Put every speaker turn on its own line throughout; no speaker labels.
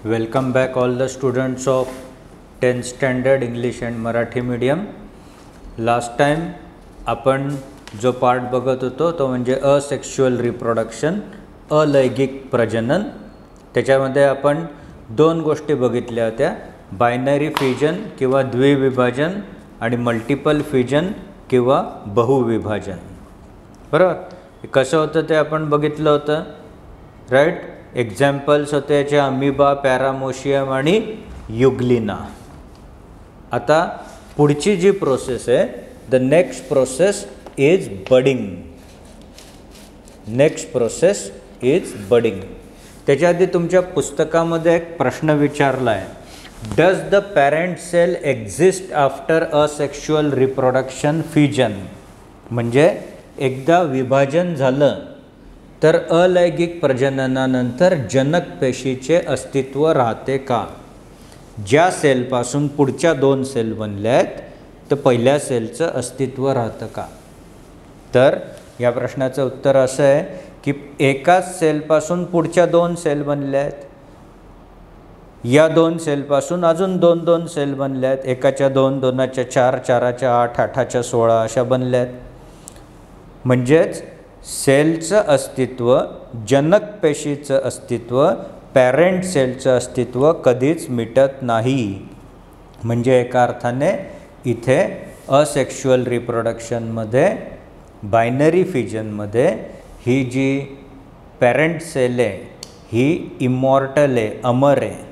Welcome back all the students of 10th standard English and Marathi medium. Last time आपण जो part बघत होतो तो म्हणजे असेक्शुअल रिप्रोडक्शन, अलैंगिक प्रजनन. त्याच्यामध्ये आपण दोन गोष्टी बघितल्या होत्या, बायनरी फ्युजन किंवा द्विविभाजन आणि मल्टिपल फ्युजन किंवा बहुविभाजन. बरोबर, कसं होतं ते आपण बघितलं होतं, राईट. एक्झाम्पल्स होते याचे अमिबा, पॅरामोशियम आणि युग्लिना. आता पुढची जी प्रोसेस आहे, the next process is budding. Next process is budding. त्याच्या आधी तुमच्या पुस्तकामध्ये एक प्रश्न विचारला आहे, does the parent cell exist after asexual reproduction fusion. म्हणजे एकदा विभाजन झालं तर अलैंगिक प्रजननानंतर जनक पेशीचे अस्तित्व राहते का. ज्या सेलपासून पुढच्या दोन सेल बनल्या आहेत तर पहिल्या सेलचं अस्तित्व राहतं का. तर या प्रश्नाचं उत्तर असं आहे की एकाच सेलपासून पुढच्या दोन सेल बनल्या आहेत, या दोन सेलपासून अजून दोन दोन सेल बनल्या आहेत, एकाच्या दोन, दोनाच्या चार, चाराच्या आठ, आठाच्या 16 अशा बनल्या आहेत. म्हणजेच सेलचं अस्तित्व, जनक पेशीचं अस्तित्व, पॅरेंट सेलचं अस्तित्व कधीच मिटत नाही. म्हणजे एका अर्थाने इथे असेक्शुअल रिप्रोडक्शनमध्ये, बायनरी फ्युजनमध्ये ही जी पॅरेंट सेल आहे ही इमॉर्टल आहे, अमर आहे.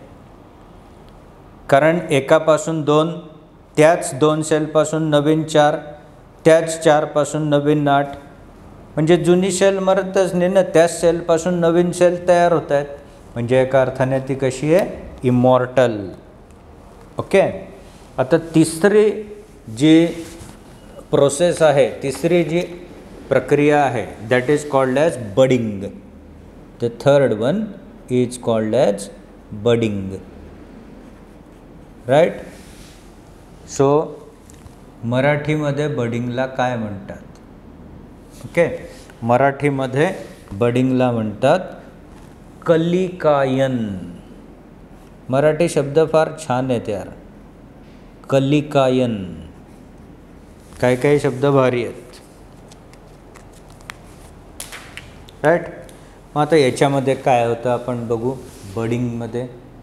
कारण एकापासून दोन, त्याच दोन सेलपासून नवीन चार, त्याच चारपासून नवीन 8, म्हणजे जुनी सेल मरतच नाही ना, त्याच सेलपासून नवीन सेल तयार होत आहेत. म्हणजे एका अर्थाने ती कशी आहे, इमॉर्टल. ओके. आता तिसरी जी प्रोसेस आहे, तिसरी जी प्रक्रिया आहे, that is called as budding. The third one is called as budding, right. So मराठीमध्ये बडिंगला काय म्हणतात. ओके, मराठीमध्ये बडिंगला म्हणतात कलिकायन. मराठी शब्द फार छान आहेत यार, कलिकायन. काही काही शब्द भारी आहेत, राईट. मग आता याच्यामध्ये काय होतं आपण बघू. बडिंगमध्ये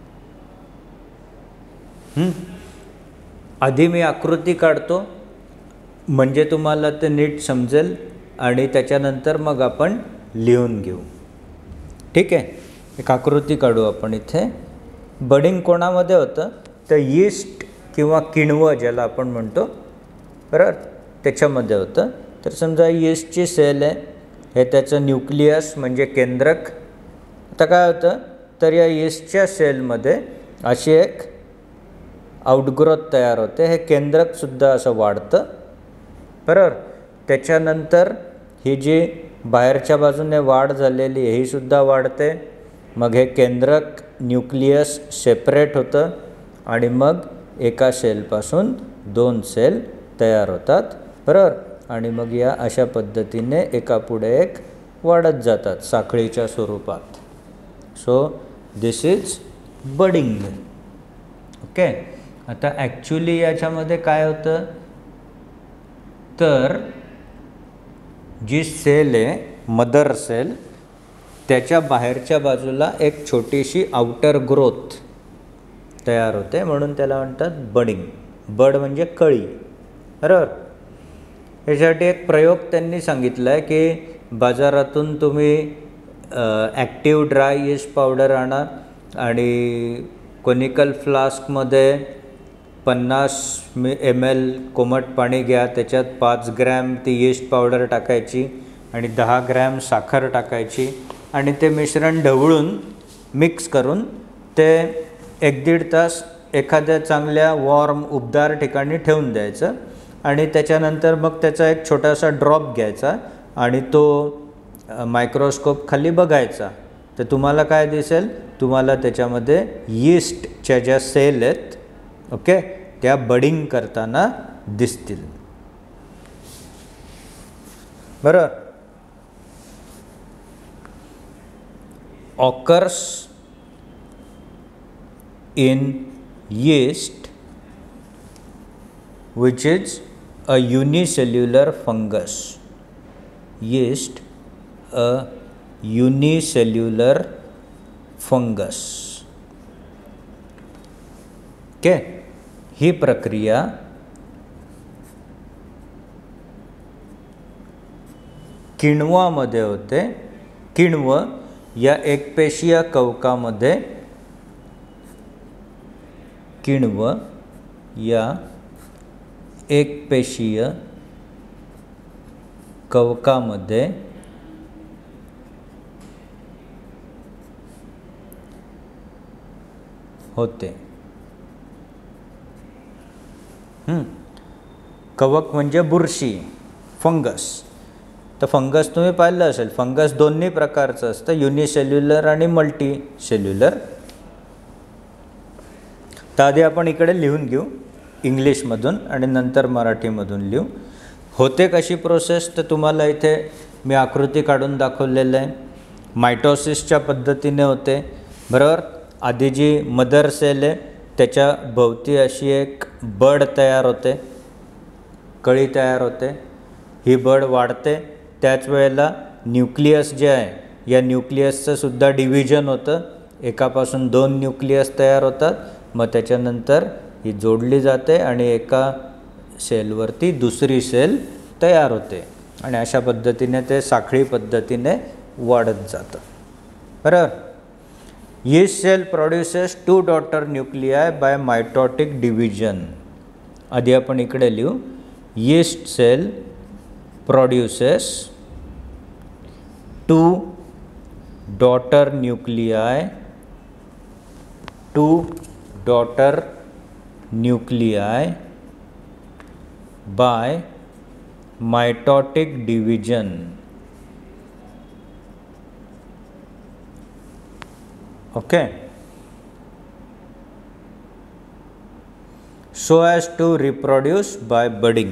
आधी मी आकृती काढतो म्हणजे तुम्हाला ते नीट समजेल आणि त्याच्यानंतर मग आपण लिहून घेऊ. ठीक आहे, एक आकृती काढू आपण इथे. बडिंग कोणामध्ये होतं तर यीस्ट किंवा किण्व ज्याला आपण म्हणतो, बरोबर, त्याच्यामध्ये होतं. तर समजा यीस्टची सेल आहे, हे त्याचं न्यूक्लियस म्हणजे केंद्रक. आता काय होतं तर या यीस्टच्या सेलमध्ये अशी एक आउटग्रोथ तयार होते. हे केंद्रकसुद्धा असं वाढतं, बरोबर. त्याच्यानंतर ही जी बाहेरच्या बाजूने वाढ झालेली आहे ही सुद्धा वाढते. मग हे केंद्रक, न्यूक्लियस सेपरेट होतं आणि मग एका सेलपासून दोन सेल तयार होतात, बरोबर. आणि मग या अशा पद्धतीने एकापुढे एक वाढत जातात साखळीच्या स्वरूपात. So this is budding. Okay. आता ॲक्च्युली याच्यामध्ये काय होतं तर जी सेल आहे, मदर सेल, त्याच्या बाहेरच्या बाजूला एक छोटीशी आउटर ग्रोथ तयार होते, म्हणून त्याला म्हणतात बडिंग. बड म्हणजे कळी, बरोबर. यासाठी एक प्रयोग त्यांनी सांगितला आहे की बाजारातून तुम्ही ॲक्टिव्ह ड्राय यीस्ट पावडर आणा आणि कोनिकल फ्लास्कमध्ये 50 ml कोमट पाणी घ्या, त्याच्यात 5 ग्रॅम ती यीस्ट पावडर टाकायची आणि 10 ग्रॅम साखर टाकायची आणि ते मिश्रण ढवळून मिक्स करून ते 1-1.5 तास एखाद्या चांगल्या वॉर्म उबदार ठिकाणी ठेवून द्यायचं. आणि त्याच्यानंतर मग त्याचा एक छोटासा ड्रॉप घ्यायचा आणि तो मायक्रोस्कोप खाली बघायचा. तर तुम्हाला काय दिसेल, तुम्हाला त्याच्यामध्ये यीस्टच्या ज्या सेल आहेत, ओके, त्या बडिंग करताना दिसतील, बरोबर. occurs in yeast, which is a unicellular fungus. Yeast, a unicellular fungus. Okay, ही प्रक्रिया किण्वामध्ये होते. किण्व या एकपेशीय कवकामध्ये, किण्व या एकपेशीय कवकामध्ये होते. कवक म्हणजे बुरशी, फंगस. तर फंगस तुम्ही पाहिलं असेल, फंगस दोन्ही प्रकारचं असतं, युनिसेल्युलर आणि मल्टी सेल्युलर. तर आधी आपण इकडे लिहून घेऊ इंग्लिशमधून आणि नंतर मराठीमधून लिहू. होते कशी प्रोसेस तर तुम्हाला इथे मी आकृती काढून दाखवलेलं आहे. मायटोसिसच्या पद्धतीने होते, बरोबर. आधी जी मदर सेल आहे त्याच्या भोवती अशी एक बड तयार होते, कळी तयार होते. ही बड वाढते, त्याच वेळेला न्यूक्लियस जे आहे या न्यूक्लियसचं सुद्धा डिव्हिजन होतं. एकापासून 2 न्यूक्लियस तयार होतात, मग त्याच्यानंतर ही जोडली जाते आणि एका सेलवरती दुसरी सेल तयार होते आणि अशा पद्धतीने ते साखळी पद्धतीने वाढत जातं, बरोबर. yeast cell produces 2 daughter nuclei by mitotic division. आधी आपण इकडे लिहू. yeast cell produces 2 daughter nuclei, 2 daughter nuclei by mitotic division. Okay, so as to reproduce by budding.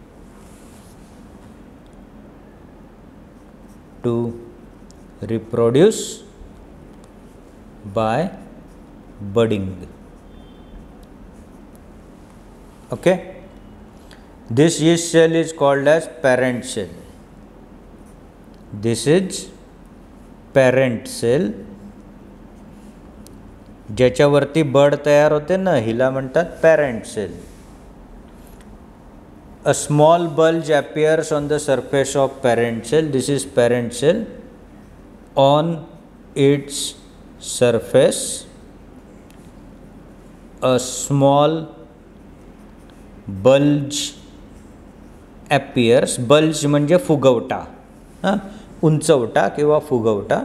To reproduce by budding. Okay, this yeast cell is called as parent cell. This is parent cell. ज्याच्यावरती बड तयार होते ना, हिला म्हणतात parent cell. A small bulge appears on the surface of parent cell. This is parent cell. On its surface, a small bulge appears. bulge म्हणजे फुगवटा, उंचवटा किंवा फुगवटा.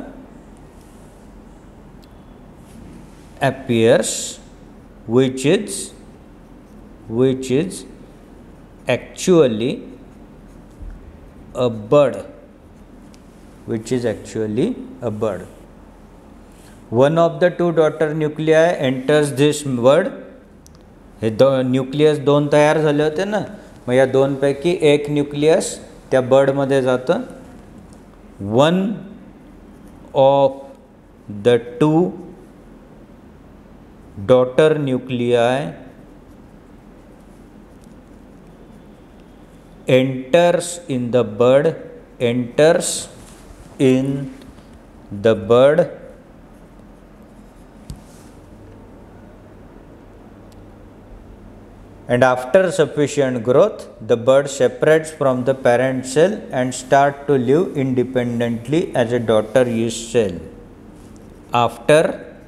appears, which is actually a bud, which is actually a bud. One of the 2 daughter nuclei enters this bud. हे nucleus 2 तयार झाले होते ना, मग या 2 पैकी एक न्यूक्लियस त्या बडमध्ये जातं. One of the 2 daughter nuclei enters in the bud, enters in the bud, and after sufficient growth the bud separates from the parent cell and start to live independently as a daughter yeast cell. After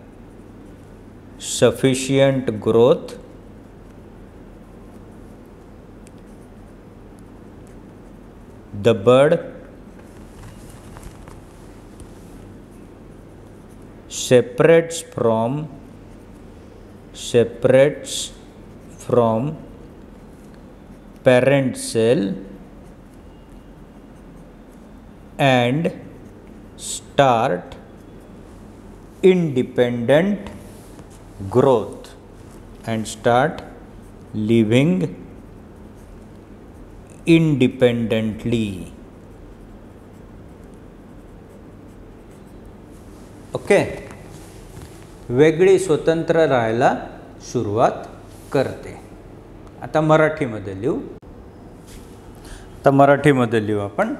sufficient growth, the bud separates from parent cell and start independent growth and start living independently. Okay, वेगळी स्वतंत्र राहायला सुरुवात करते. आता मराठीमध्ये लिहू. आपण.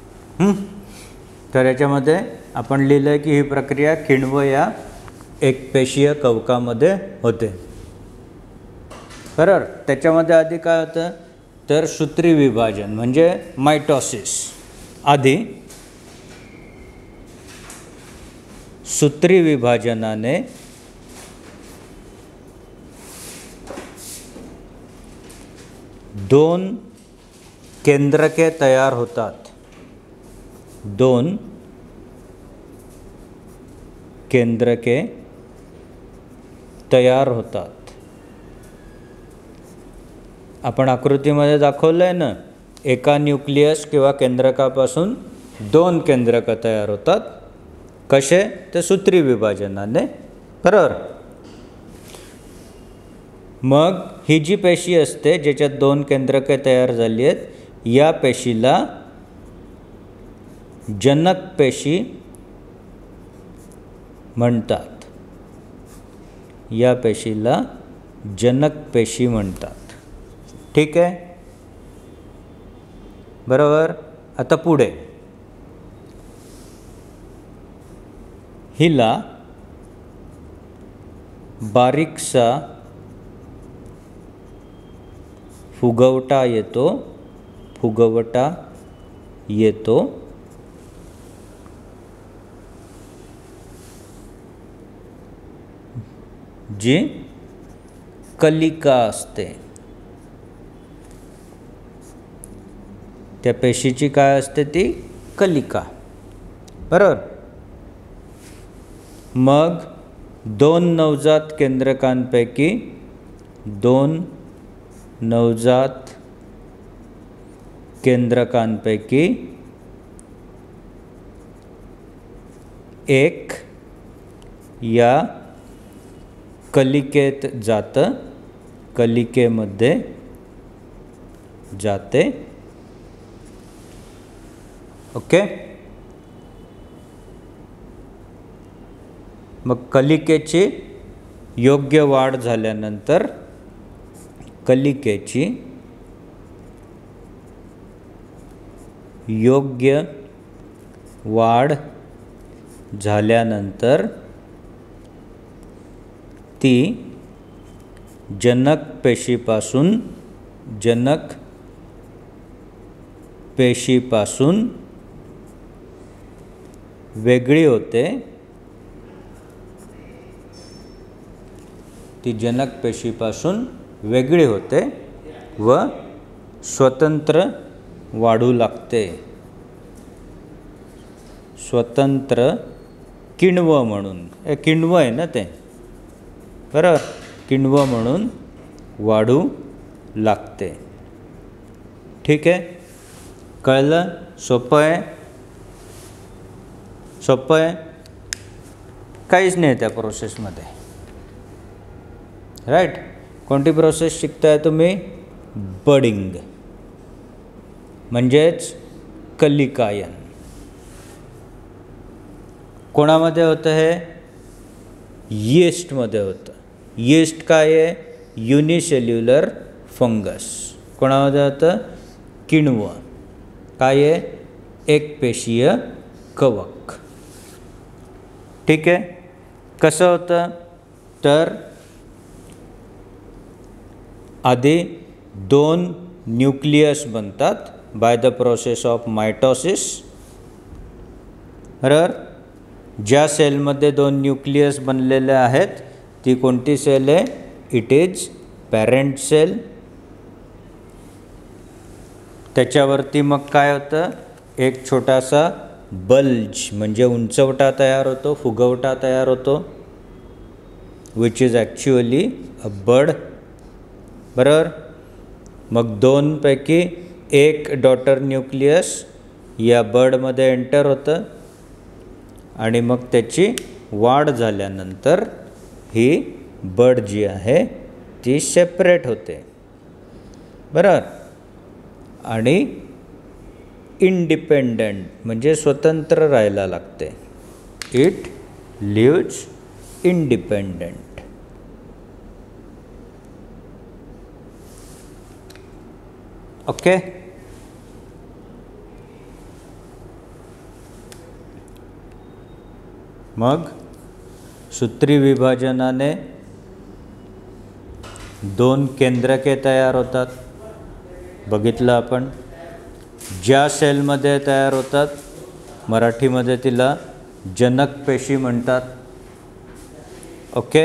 तर याच्यामध्ये आपण लिहिलं आहे की ही प्रक्रिया किण्व या एकपेशीय कवकामध्ये होते. बरोबर. त्याच्यामध्ये आधी काय होतं तर सूत्री विभाजन म्हणजे मायटॉसिस. आधी सूत्री विभाजनाने दोन केंद्रके तयार होतात. दोन केंद्रके तयार होतात. आपण आकृतीमध्ये दाखवलं आहे ना, एका न्यूक्लियस किंवा केंद्रकापासून दोन केंद्रक तयार होतात. कसे? ते सूत्री विभाजनाने. बरोबर. मग ही जी पेशी असते ज्याच्यात दोन केंद्रके तयार झाली आहेत, या पेशीला जनक पेशी म्हणतात. या पेशीला जनक पेशी म्हणतात. ठीक आहे. बरोबर. आता पुढे हिला बारीकसा फुगवटा येतो. जी कलिका असते. त्या पेशीची काय असते? ती कलिका. बरोबर. मग दोन नवजात केंद्रकांपैकी एक या कलिकेत जातं, कलिकेमध्ये जाते. ओके. मग कलिकेची योग्य वाढ झाल्यानंतर ती जनक पेशीपासून वेगळी होते. ती जनक पेशीपासून वेगळी होते व स्वतंत्र वाढू लागते. स्वतंत्र किण्व म्हणून. किण्व आहे ना ते. बरोबर. किण्व म्हणून वाढू लागते. ठीक आहे. कळलं? सोपं आहे. काहीच नाही त्या प्रोसेसमध्ये. राईट. कोणती प्रोसेस शिकताय तुम्ही? बडिंग म्हणजेच कलिकायन. कोणामध्ये होतं हे? यीस्टमध्ये होतं. यीस्ट काय आहे? Unicellular fungus. कोणामध्ये होतं? किण्व. काय आहे? एकपेशीय कवक. ठीक आहे. कसं होतं तर आधी दोन न्यूक्लियस बनतात by the process of mitosis. बरोबर. ज्या सेलमध्ये दोन न्यूक्लियस बनलेले आहेत ती कोणती सेल आहे? It is parent cell. त्याच्यावरती मग काय होतं? एक छोटासा बल्ज म्हणजे उंचवटा तयार होतो, फुगवटा तयार होतो, which is actually a bud. बरोबर. मग दोनपैकी एक डॉटर न्यूक्लियस या बर्डमध्ये एंटर होतं आणि मग त्याची वाढ झाल्यानंतर ही बर्ड जी आहे ती सेपरेट होते. बरोबर. आणि इंडिपेंडंट म्हणजे स्वतंत्र राहायला लागते. It lives independent. ओके. मग सूत्री विभाजनाने दोन केंद्रके तयार होतात. बघितलं आपण. ज्या सेलमध्ये तयार होतात, मराठीमध्ये तिला जनक पेशी म्हणतात. ओके.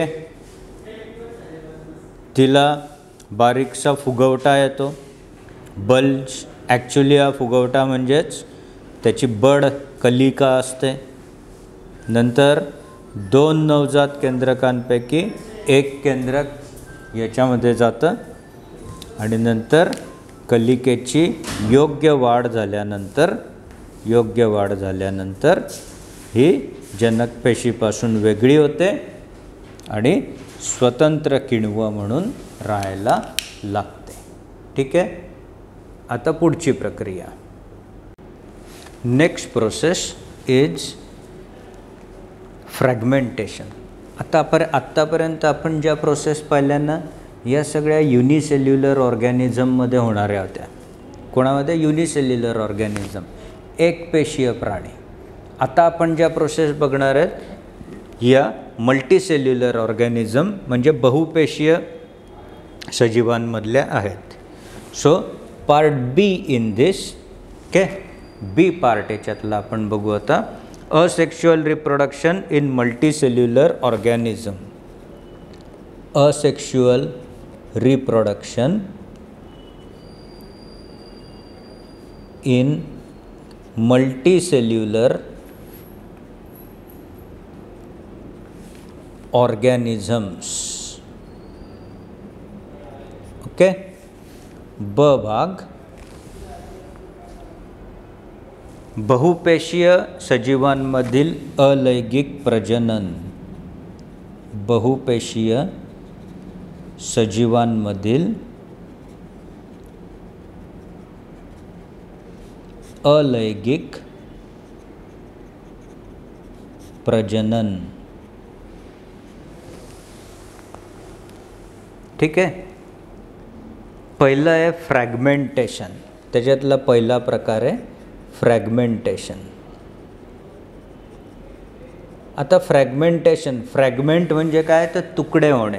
तिला बारीकसा फुगवटा येतो, बल्ज. ॲक्च्युली हा फुगवटा म्हणजेच त्याची बड कलिका असते. नंतर दोन नवजात केंद्रकांपैकी एक केंद्रक याच्यामध्ये जातं आणि नंतर कलिकेची योग्य वाढ झाल्यानंतर ही जनकपेशीपासून वेगळी होते आणि स्वतंत्र किण्व म्हणून राहायला लागते. ठीक आहे. आता पुढची प्रक्रिया. Next process is fragmentation. आत्तापर्यंत आपण ज्या प्रोसेस पाहिल्या ना, या सगळ्या युनिसेल्युलर ऑर्गॅनिझममध्ये होणाऱ्या होत्या. कोणामध्ये? युनिसेल्युलर ऑर्गॅनिझम, एक पेशीय प्राणी. आता आपण ज्या प्रोसेस बघणार आहेत या मल्टीसेल्युलर ऑर्गॅनिझम म्हणजे बहुपेशीय सजीवांमधल्या आहेत. So part B in this. Okay. B part याच्यातला आपण बघू आता. Asexual reproduction in multicellular organism. Asexual reproduction in multicellular organisms. Okay. ब भाग. बहुपेशीय सजीवांमधील अलैंगिक प्रजनन. बहुपेशीय सजीवांमधील अलैंगिक प्रजनन. ठीक आहे. पहिलं आहे फ्रॅगमेंटेशन. त्याच्यातला पहिला प्रकार आहे फ्रॅगमेंटेशन. आता फ्रॅगमेंट म्हणजे काय? तर तुकडे होणे.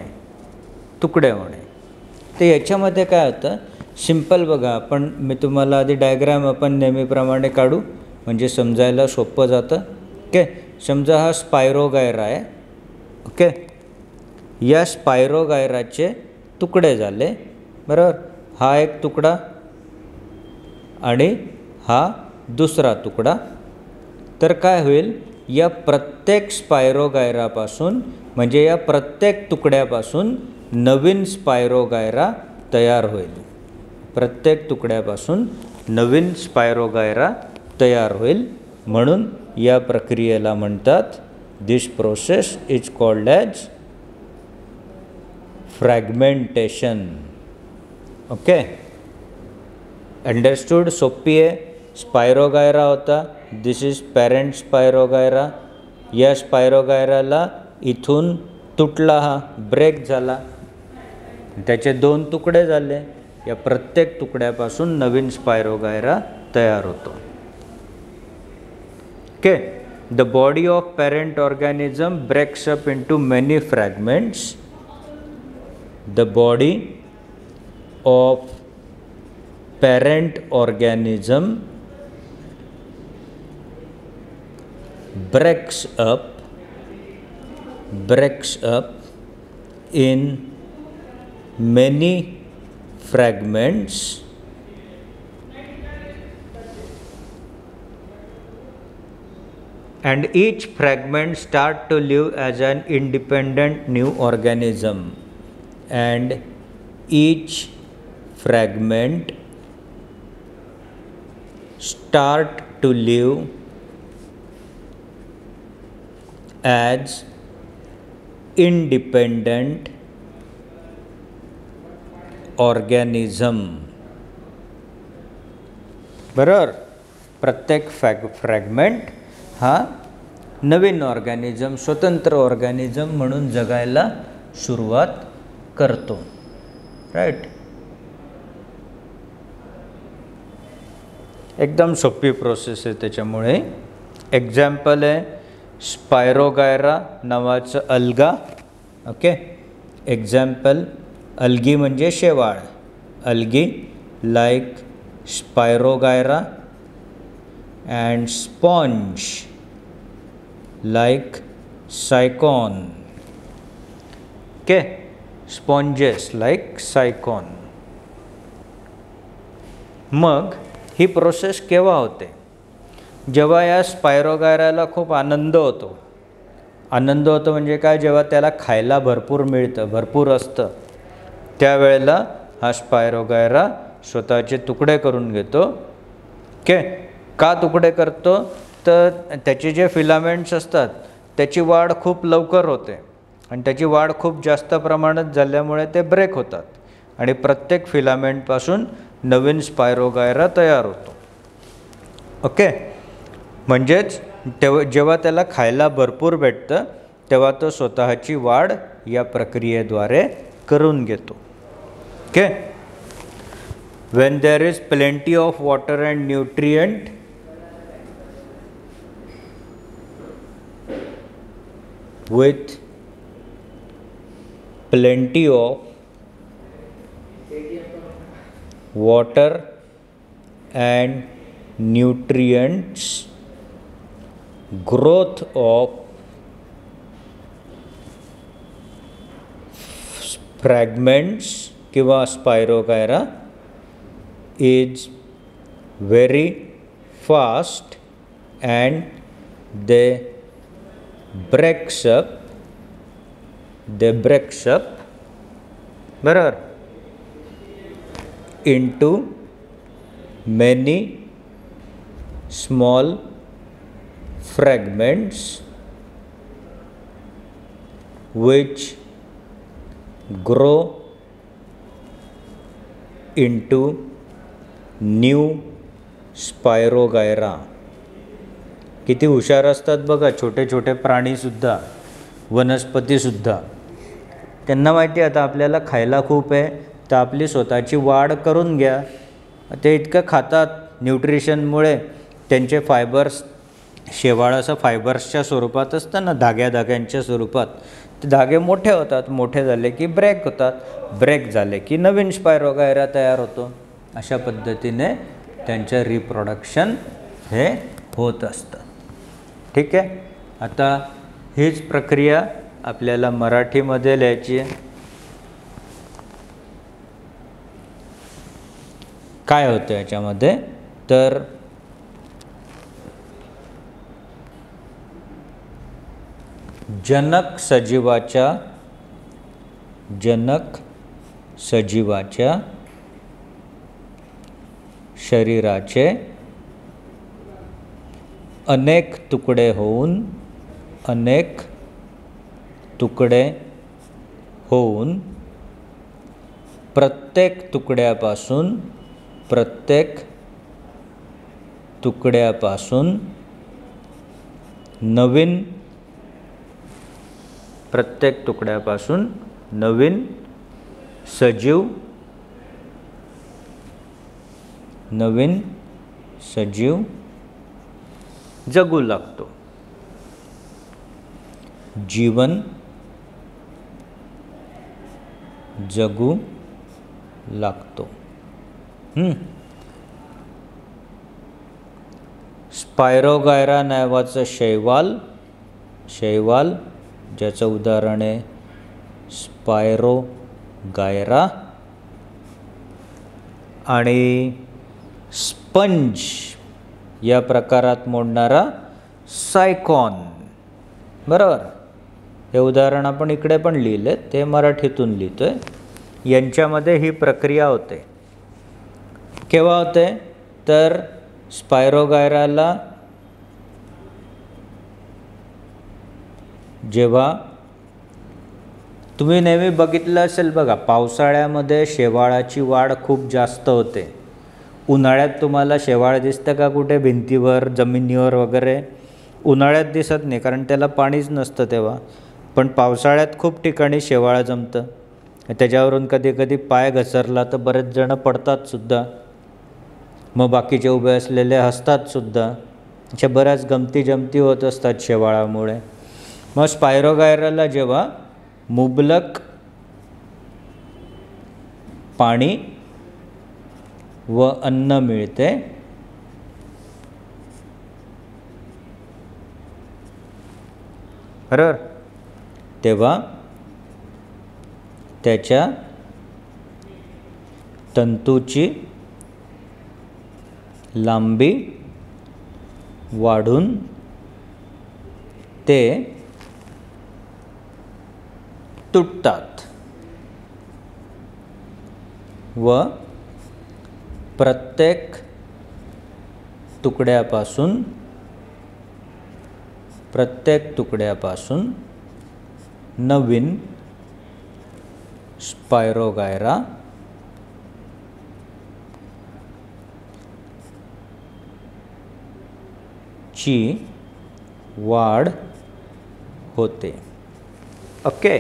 तर याच्यामध्ये काय होतं? सिंपल बघा. मी तुम्हाला आधी डायग्राम आपण नेहमीप्रमाणे काढू म्हणजे समजायला सोपं जातं. ओके. समजा हा स्पायरोगायरा आहे. ओके. या स्पायरोगायराचे तुकडे झाले, बरोबर. हा एक तुकडा आणि हा दुसरा तुकडा. तर काय होईल? या प्रत्येक स्पायरोगायरापासून म्हणजे या प्रत्येक तुकड्यापासून नवीन स्पायरोगायरा तयार होईल. प्रत्येक तुकड्यापासून नवीन स्पायरोगायरा तयार होईल. म्हणून या प्रक्रियेला म्हणतात, this process is called as fragmentation. Okay. Understood? सोपी आहे. स्पायरोगायरा होता. This is parent spirogyra. या स्पायरोगायराला इथून तुटला, हा ब्रेक झाला, त्याचे दोन तुकडे झाले. या प्रत्येक तुकड्यापासून नवीन स्पायरोगायरा तयार होतो. Okay. The body of parent organism breaks up into many fragments. The body of parent organism breaks up in many fragments and each fragment start to live as an independent new organism, and each fragment start to live as independent organism. बरोबर. प्रत्येक fragment हा नवीन organism, स्वतंत्र organism म्हणून जगायला सुरुवात करतो. Right. एकदम सोपी प्रोसेस आहे त्याच्यामुळे. एक्झाम्पल आहे स्पायरोगायरा नावाचं अल्गा. ओके. एक्झाम्पल अल्गी म्हणजे शेवाळ. Algae like spirogyra and sponge like sycon. Okay. Sponges like sycon. मग ही प्रोसेस केव्हा होते? जेव्हा या स्पायरोगायराला खूप आनंद होतो. आनंद होतो म्हणजे काय? जेव्हा त्याला खायला भरपूर मिळतं, भरपूर असतं, त्यावेळेला हा स्पायरोगायरा स्वतःचे तुकडे करून घेतो. ओके. का तुकडे करतो? तर त्याचे जे फिलामेंट्स असतात त्याची वाढ खूप लवकर होते आणि त्याची वाढ खूप जास्त प्रमाणात झाल्यामुळे ते ब्रेक होतात आणि प्रत्येक फिलामेंटपासून नवीन स्पायरोगायरा तयार होतो. ओके. म्हणजेच जेव्हा त्याला खायला भरपूर भेटतं तेव्हा तो स्वतःची वाढ या प्रक्रियेद्वारे करून घेतो. Okay. When there is plenty of water and nutrient, with plenty of water and nutrients, growth of fragments किंवा स्पायरोगायरा is very fast and they breaks up बरोबर into many small fragments which grow into new spirogyra. किती हुशार असतात बघा छोटे छोटे प्राणीसुद्धा, वनस्पतीसुद्धा. त्यांना माहिती आहे आता आपल्याला खायला खूप आहे तर आपली स्वतःची वाढ करून घ्या. ते इतकं खातात न्यूट्रिशनमुळे त्यांचे फायबर्स, शेवाळाचं फायबर्सच्या स्वरूपात असतं ना, धाग्यांच्या स्वरूपात, ते धागे मोठे होतात. मोठे झाले की ब्रेक होतात. ब्रेक झाले की नवीन स्पायरोगायरा तयार होतो. अशा पद्धतीने त्यांचं रिप्रोडक्शन हे होत असतं. ठीक आहे. आता हीच प्रक्रिया आपल्याला मराठीमध्ये लिहायची आहे. काय होतं याच्यामध्ये? तर जनक सजीवाच्या शरीराचे अनेक तुकडे होऊन प्रत्येक तुकड्यापासून नवीन सजीव जगू लागतो. जीवन जगू लागतो. स्पायरोगायरा नावाचं शैवाल ज्याचं उदाहरण आहे स्पायरोगायरा, आणि स्पंज या प्रकारात मोडणारा सायकॉन. बरोबर. हे उदाहरण आपण इकडे पण लिहिले, ते मराठीतून लिहितोय. यांच्यामध्ये ही प्रक्रिया होते. केव्हा होते? तर स्पायरोगायराला जेव्हा तुम्ही नेहमी बघितलं असेल बघा, पावसाळ्यामध्ये शेवाळाची वाढ खूप जास्त होते. उन्हाळ्यात तुम्हाला शेवाळ दिसतं का कुठे भिंतीवर, जमिनीवर वगैरे? उन्हाळ्यात दिसत नाही कारण त्याला पाणीच नसतं तेव्हा, पण पावसाळ्यात खूप ठिकाणी शेवाळं जमतं. त्याच्यावरून कधी कधी पाय घसरला तर बरेच जण पडतातसुद्धा, मग बाकीचे उभे असलेले हसतातसुद्धा. अशा बऱ्याच गमती जमती होत असतात शेवाळामुळे. मग स्पायरोगायराला जेव्हा मुबलक पाणी व अन्न मिळते बरोबर, तेव्हा त्याच्या तंतूची लांबी वाढून ते तुटतात व प्रत्येक तुकड्यापासून नवीन स्पायरोगायरा ची वाढ होते. ओके.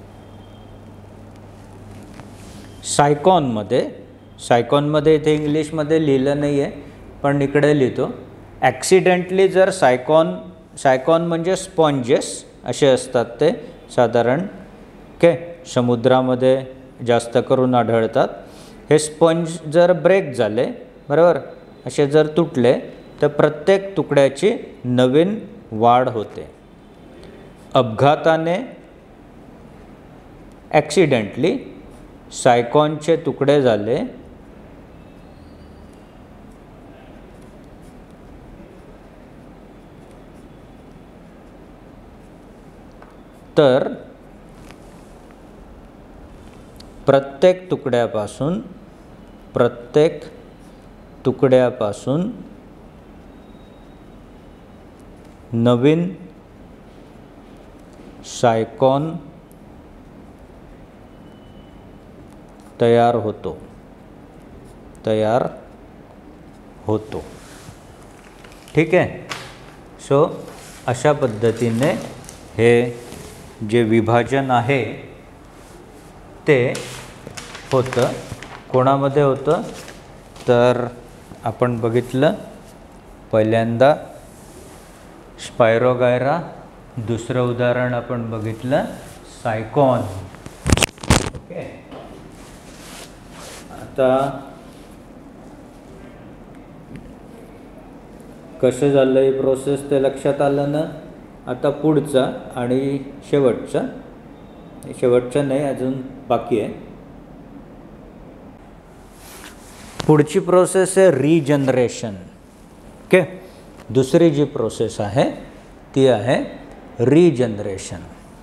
सायकॉनमध्ये इथे इंग्लिशमध्ये लिहिलं नाही आहे पण इकडे लिहितो. ॲक्सिडेंटली जर सायकॉन म्हणजे स्पॉन्जेस असे असतात ते साधारण, ओके, समुद्रामध्ये जास्त करून आढळतात. हे स्पंज जर ब्रेक झाले बरोबर, असे जर तुटले तर प्रत्येक तुकड्याची नवीन वाढ होते. अपघाताने ॲक्सिडेंटली सायकॉनचे तुकडे झाले तर प्रत्येक तुकड्यापासून नवीन सायकॉन तयार होतो. ठीक आहे. सो अशा पद्धतीने हे जे विभाजन आहे ते होतं. कोणामध्ये होतं तर आपण बघितलं पहिल्यांदा स्पायरोगायरा, दुसरं उदाहरण आपण बघितलं सायकॉन. ओके. आता कसं झालं ही प्रोसेस ते लक्षात आलं ना. आता पुढचा आणि शेवटचा नाही, अजून बाकी आहे. पुढची प्रोसेस आहे रिजनरेशन. ओके. दुसरी जी प्रोसेस आहे ती आहे रिजनरेशन.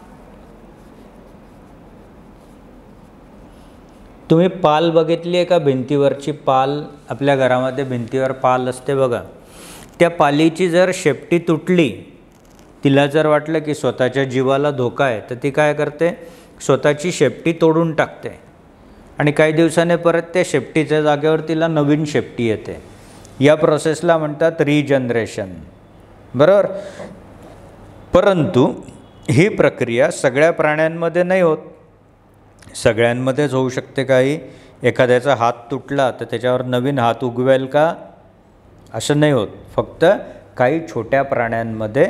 तुम्ही पाल बघितली आहे का? भिंतीवरची पाल, आपल्या घरामध्ये भिंतीवर पाल असते बघा. त्या पालीची जर शेपटी तुटली, तिला जर वाटलं की स्वतःच्या जीवाला धोका आहे तर ती काय करते, स्वतःची शेपटी तोडून टाकते आणि काही दिवसाने परत त्या शेपटीच्या जागेवर तिला नवीन शेपटी येते. या प्रोसेसला म्हणतात रिजनरेशन बरोबर. परंतु ही प्रक्रिया सगळ्या प्राण्यांमध्ये नाही होत. सगळ्यांमध्येच होऊ शकते. काही एखाद्याचा हात तुटला तर त्याच्यावर नवीन हात उगवेल का, असं नाही होत. फक्त काही छोट्या प्राण्यांमध्ये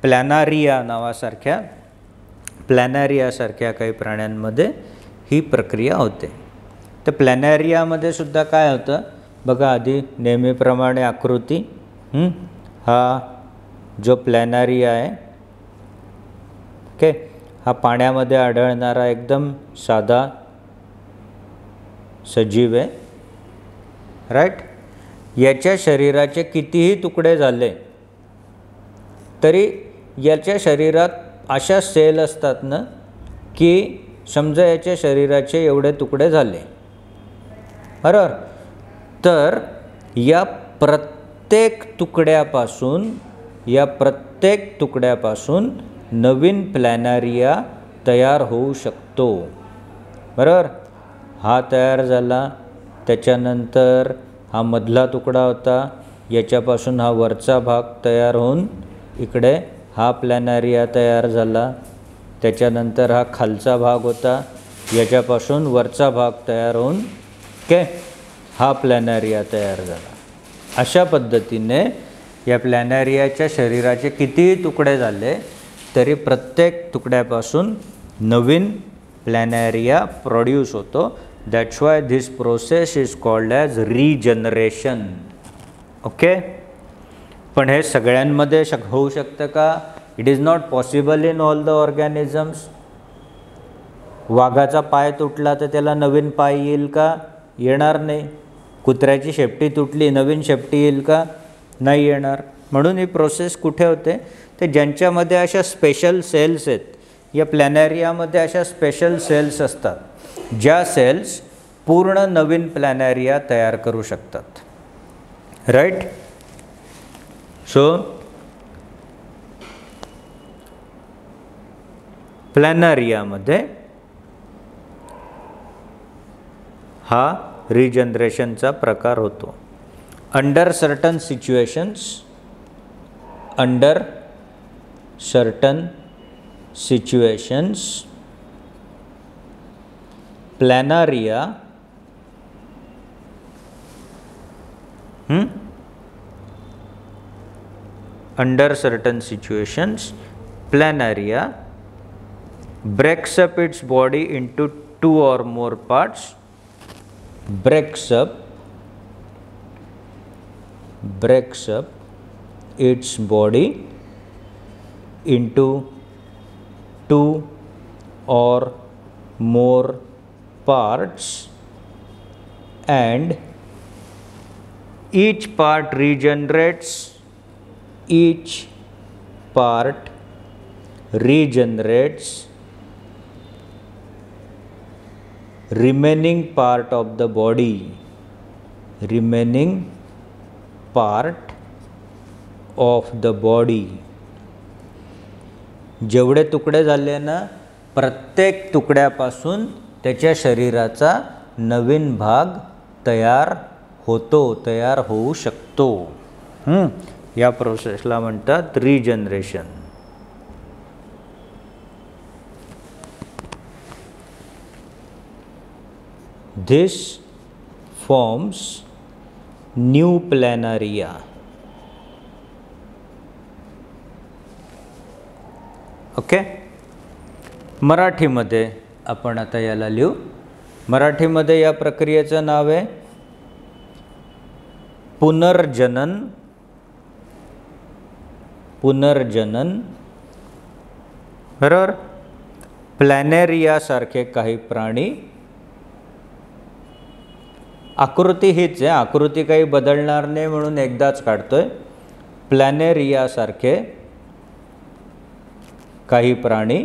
प्लॅनॅरियासारख्या काही प्राण्यांमध्ये ही प्रक्रिया होते. तर प्लॅनॅरियामध्ये सुद्धा काय होतं बघा. आधी नेहमीप्रमाणे आकृती, हा जो प्लॅनॅरिया आहे, ओके, हा पाण्यामध्ये आढळणारा एकदम साधा सजीव आहे, राईट. याच्या शरीराचे कितीही तुकडे झाले तरी याच्या शरीरात अशा सेल असतात ना की समजा याच्या शरीराचे एवढे तुकडे झाले बरोबर, तर या प्रत्येक तुकड्यापासून नवीन प्लॅनॅरिया तयार होऊ शकतो बरोबर. हा तयार झाला, त्याच्यानंतर हा मधला तुकडा होता, याच्यापासून हा वरचा भाग तयार होऊन इकडे हा प्लॅनॅरिया तयार झाला, त्याच्यानंतर हा खालचा भाग होता, याच्यापासून वरचा भाग तयार होऊन हा प्लॅनॅरिया तयार झाला. अशा पद्धतीने या प्लॅनॅरियाच्या शरीराचे कितीही तुकडे झाले तरी प्रत्येक तुकड्यापासून नवीन प्लॅनॅरिया प्रोड्यूस होतो. That's why this process is called as regeneration. Okay. पण हे सगळ्यांमध्ये होऊ शकतं का? It is not possible in all the organisms. वाघाचा पाय तुटला तर त्याला नवीन पाय येईल का? येणार नाही. कुत्र्याची शेपटी तुटली, नवीन शेपटी येईल का? नाही येणार. म्हणून ही प्रोसेस कुठे होते? ते ज्यांच्यामध्ये अशा स्पेशल सेल्स आहेत, या प्लॅनॅरियामध्ये अशा स्पेशल सेल्स असतात, ज्या सेल्स पूर्ण नवीन प्लॅनॅरिया तयार करू शकतात. राईट. सो प्लॅनॅरियामध्ये हा रिजनरेशनचा प्रकार होतो. Under certain situations planaria breaks up its body into 2 or more parts, breaks up its body into 2 or more parts, and each part regenerates, remaining part of the body, जेवढे तुकडे झाले ना, प्रत्येक तुकड्यापासून त्याच्या शरीराचा नवीन भाग तयार होऊ शकतो. या प्रोसेसला म्हणतात regeneration. This forms new planaria. Okay. मराठीमध्ये आपण आता याला लिहू. मराठीमध्ये या प्रक्रियेचं नाव आहे पुनर्जनन. बरोबर. प्लॅनॅरियासारखे काही प्राणी, आकृती हीच आहे, आकृती काही बदलणार नाही म्हणून एकदाच काढतोय. प्लॅनॅरियासारखे काही प्राणी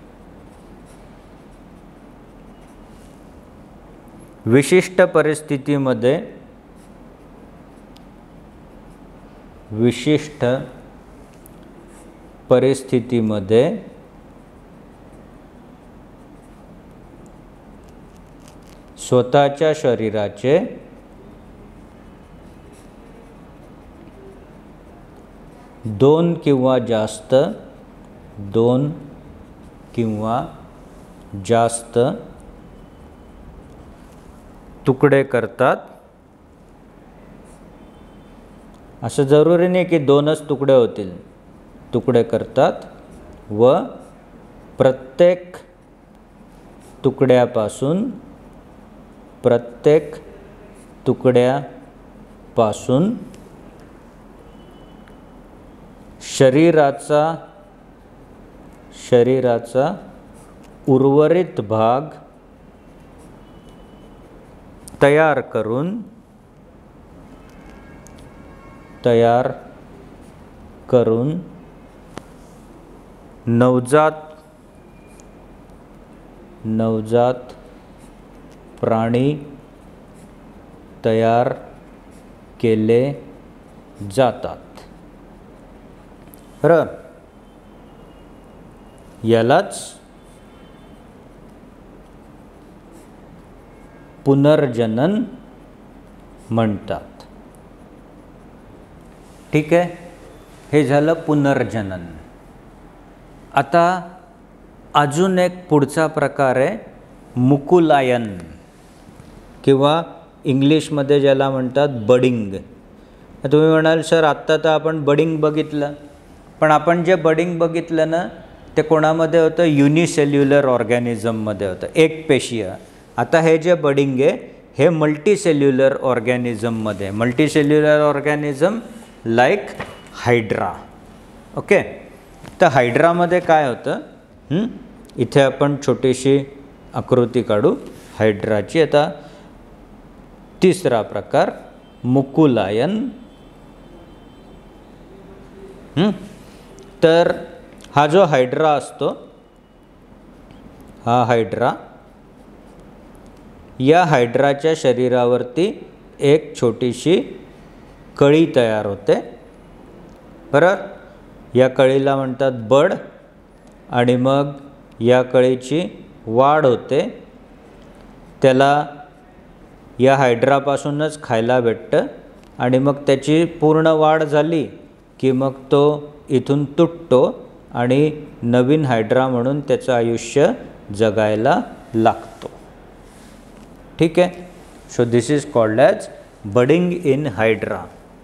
विशिष्ट परिस्थितीमध्ये स्वतःच्या शरीराचे दोन किंवा जास्त तुकडे करतात. असं जरुरी नाही की 2च तुकडे होतील. तुकडे करतात व प्रत्येक तुकड्यापासून शरीराचा उर्वरित भाग तयार करून नवजात प्राणी तयार केले जातात. बरं. यालाच पुनर्जनन म्हणतात. ठीक आहे. हे झालं पुनर्जनन. आता अजून एक पुढचा प्रकार आहे मुकुलायन किंवा इंग्लिशमध्ये ज्याला म्हणतात बडिंग. तुम्ही म्हणाल सर आत्ता तर आपण बडिंग बघितलं, पण आपण जे बडिंग बघितलं ना ते कोणामध्ये होतं, युनिसेल्युलर ऑर्गॅनिझममध्ये होतं, एक पेशीय. आता हे जे बडिंग आहे हे मल्टीसेल्युलर ऑर्गॅनिझममध्ये, multicellular organism like hydra. Okay, तर हायड्रामध्ये काय होतं, इथे आपण छोटीशी आकृती काढू हायड्राची. आता तिसरा प्रकार मुकुलायन. तर हा जो हायड्रा असतो, हा हायड्रा, या हायड्राच्या शरीरावरती एक छोटीशी कळी तयार होते. बरोबर, या कळीला म्हणतात बड. आणि मग या कळीची वाढ होते, त्याला या हायड्रापासूनच खायला भेटतं. आणि मग त्याची पूर्ण वाढ झाली की मग तो इथून तुटतो आणि नवीन हायड्रा म्हणून त्याचं आयुष्य जगायला लागतो. ठीक आहे. So this is called as budding in hydra.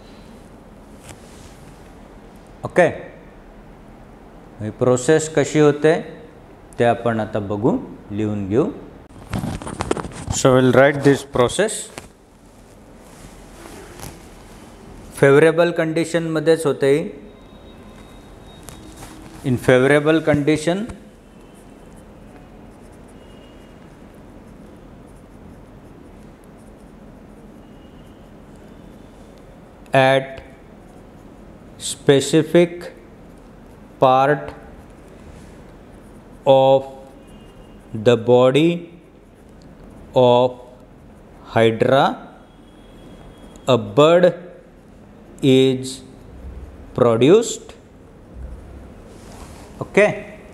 Okay, ही प्रोसेस कशी होते ते आपण आता बघू, लिहून घेऊ. So will write this process. Favourable कंडिशनमध्येच होते. In favourable condition at specific part of the body of hydra a bud is produced. Okay,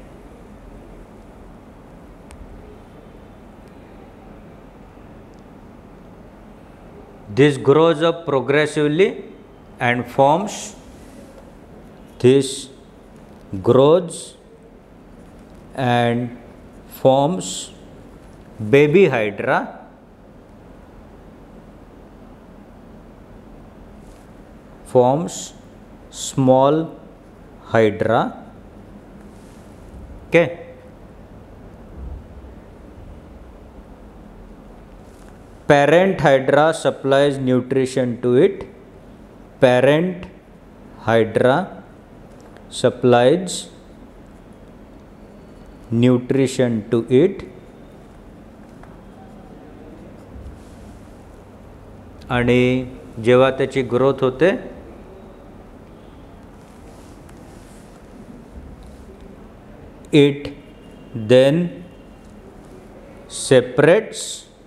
this grows up progressively and forms, this grows and forms baby hydra, forms small hydra. Okay, parent hydra supplies nutrition to it. Parent hydra supplies nutrition to it. आणि जेव्हा त्याची growth होते it then separates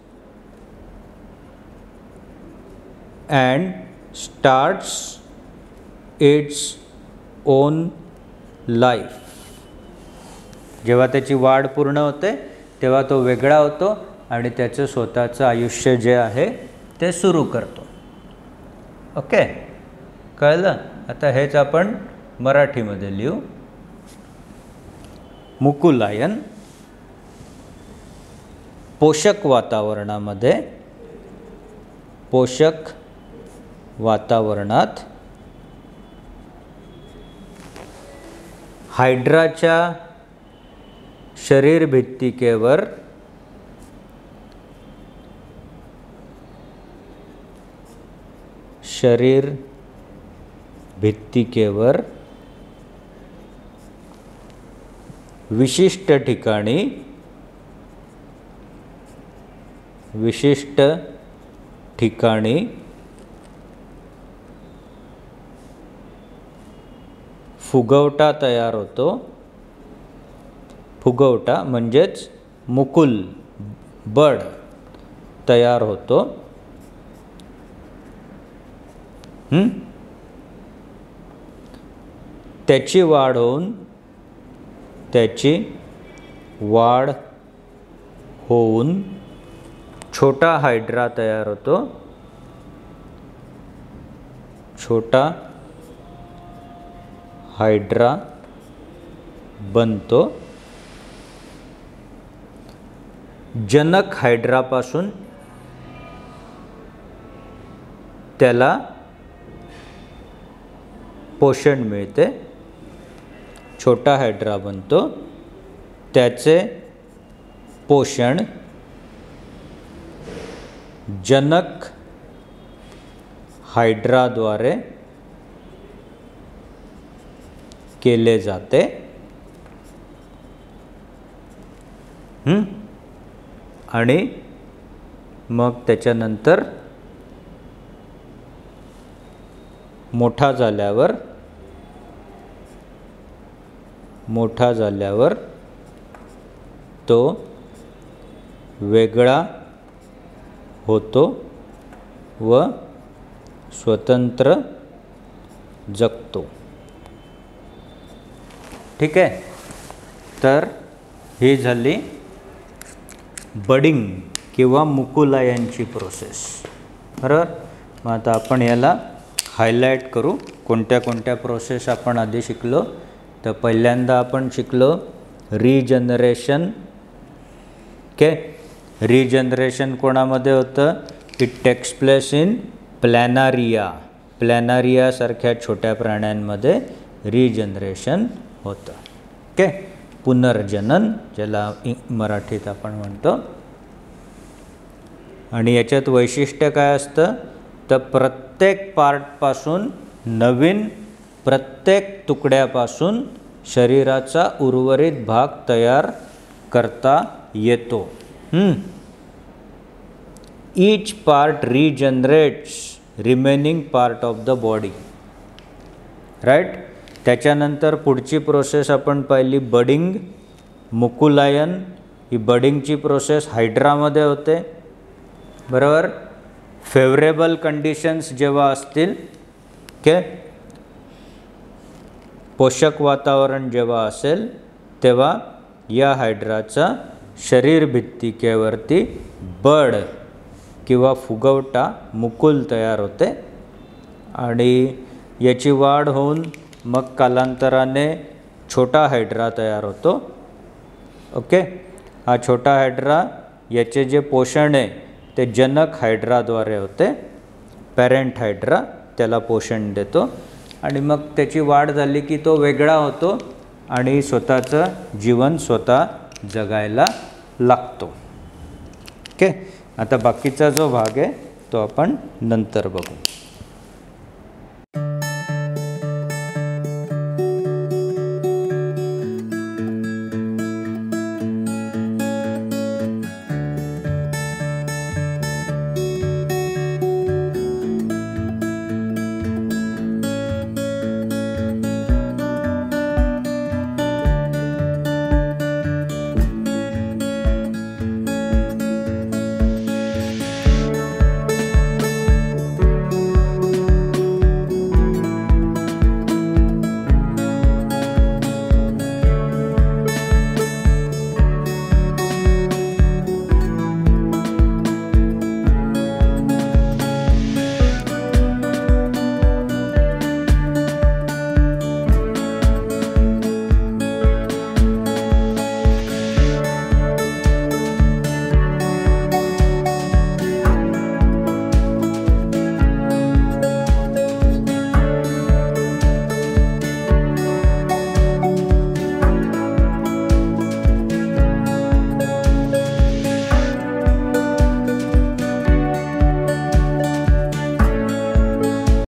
and starts its own life. जेव्हा त्याची वाढ पूर्ण होते तेव्हा तो वेगळा होतो आणि त्याचं स्वतःचं आयुष्य जे आहे ते सुरू करतो. ओके, कळलं? आता हेच आपण मराठीमध्ये लिहू. मुकुलायन पोषक वातावरणामध्ये, पोषक वातावरणात हायड्राच्या शरीर भित्तिकेवर विशिष्ट ठिकाणी फुगवटा तयार होतो. फुगवटा म्हणजेच मुकुल, बड तयार होतो. त्याची वाढ होऊन छोटा हायड्रा तयार होतो. छोटा हायड्रा बनतो. जनक हायड्रापासून त्याला पोषण मिळते. छोटा हायड्रा बनतो, त्याचे पोषण जनक हायड्राद्वारे केले जाते. आणि मग त्याच्यानंतर मोठा झाल्यावर तो वेगळा होतो व स्वतंत्र जगतो. ठीक आहे. तर ही झाली बडिंग किंवा मुकुलायनची प्रोसेस. बरोबर. मग आता आपण याला हायलाईट करू. कोणत्या कोणत्या प्रोसेस आपण आधी शिकलो. तर पहिल्यांदा आपण शिकलो रिजनरेशन. ओके. रिजनरेशन कोणामध्ये होतं? It takes place in planaria. प्लॅनारियासारख्या छोट्या प्राण्यांमध्ये रिजनरेशन होतं. ओके. पुनर्जनन ज्याला मराठीत आपण म्हणतो. आणि याच्यात वैशिष्ट्य काय असतं? तर प्रत्येक पार्टपासून नवीन प्रत्येक तुकड्यापासून शरीराचा उर्वरित भाग तयार करता येतो. Each part regenerates remaining part of the body. Right. त्याच्यानंतर पुढची प्रोसेस आपण पाहिली बडिंग, मुकुलायन. ही बडिंगची प्रोसेस हायड्रामध्ये होते. बरोबर. फेवरेबल कंडिशन्स जेव्हा असतील, ओके, पोषक वातावरण जेव्हा असेल, तेव्हा या हायड्राचा शरीरभित्तिकेवरती बड किंवा फुगवटा मुकुल तयार होते. आणि याची वाढ होऊन मग कालांतराने छोटा हायड्रा तयार होतो. ओके. हा छोटा हायड्रा, याचे जे पोषण आहे ते जनक हायड्राद्वारे होते. पॅरेंट हायड्रा त्याला पोषण देतो आणि मग त्याची वाढ झाली की तो वेगळा होतो आणि स्वतःचं जीवन स्वतः जगायला लागतो. ओके. आता बाकीचा जो भाग आहे तो आपण नंतर बघू.